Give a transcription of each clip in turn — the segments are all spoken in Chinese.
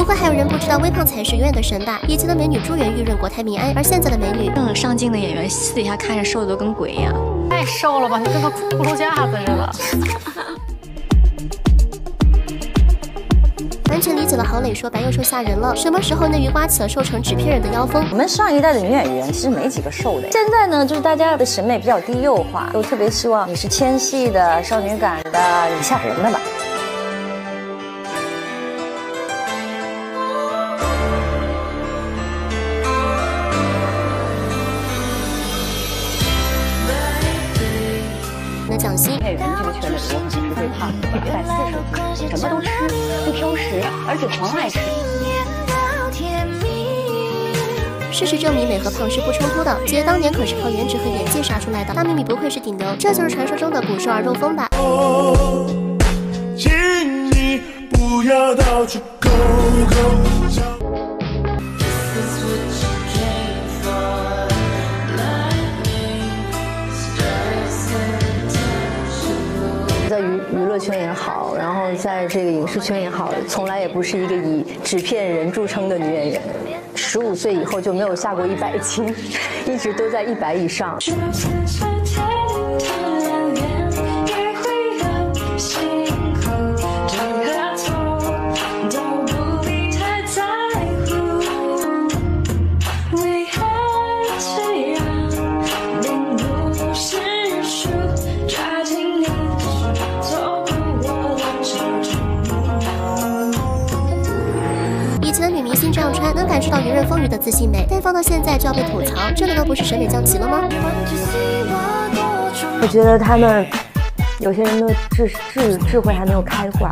不过还有人不知道微胖才是永远的神吧？以前的美女珠圆玉润，国泰民安，而现在的美女， 这种上镜的演员私底下看着瘦的都跟鬼一样。 太瘦了吧，你跟个骷髅架子似的。 完全理解了郝蕾说白又瘦吓人了，什么时候内娱刮起了瘦成纸片人的妖风？ 我们上一代的女演员其实没几个瘦的，现在呢，就是大家的审美比较低幼化，都特别希望你是纤细的、少女感的、你吓人的吧。 的蒋欣， 演员这个圈里，我可能是最胖的，140斤，什么都吃，不挑食，而且狂爱吃。 事实证明，美和胖是不冲突的。姐当年可是靠颜值和演技杀出来的，大咪咪不愧是顶流，这就是传说中的骨瘦而肉丰吧。 请你不要到处勾勾。 在娱乐圈也好，然后在这个影视圈也好，从来也不是一个以纸片人著称的女演员。15岁以后就没有下过100斤，一直都在100以上。 这样穿能感受到云润风雨的自信美，但放到现在就要被吐槽，这难道不是审美降级了吗？ 我觉得他们有些人的智慧还没有开化，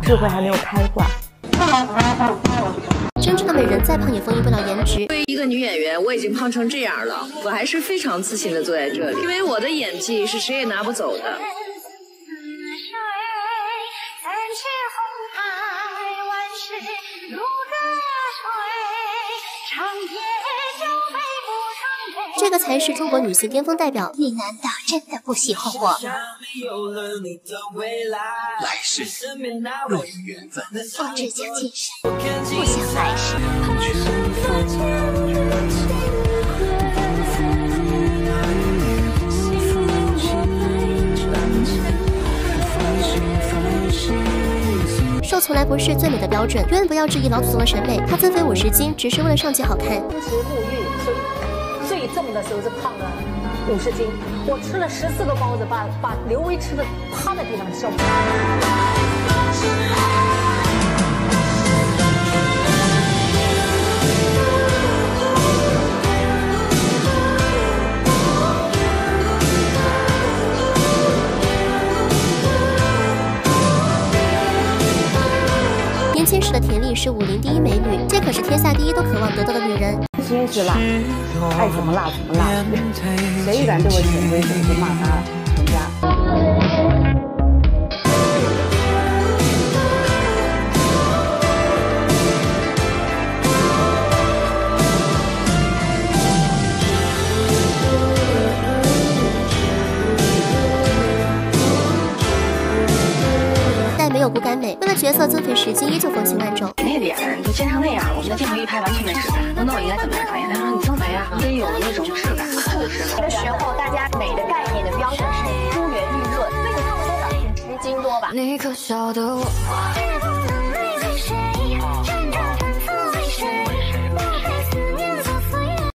真正的美人再胖也封印不了颜值。 作为一个女演员，我已经胖成这样了，我还是非常自信的坐在这里，因为我的演技是谁也拿不走的。 这个才是中国女性巅峰代表。 你难道真的不喜欢我？ 来世若有缘分， 我只求今生，不想来世。 瘦从来不是最美的标准，永远不要质疑老祖宗的审美。她增肥50斤，只是为了上镜好看。 当时沐浴最重的时候是胖了50斤，我吃了14个包子，把刘维吃的趴在地上笑。 年轻时的田丽是武林第一美女，这可是天下第一都渴望得到的女人。 心是辣，爱怎么辣怎么辣，谁敢对我潜规则就骂他全家。 没有骨感美，为了角色增肥10斤依旧风情万种。 那脸就煎成那样，我们的镜头一拍完全没质感。那我应该怎么样导演？他说你增肥啊，得有那种质感、厚实感。 那时候大家美的概念的标准是珠圆玉润，那个差不多10斤多吧。 你可晓得我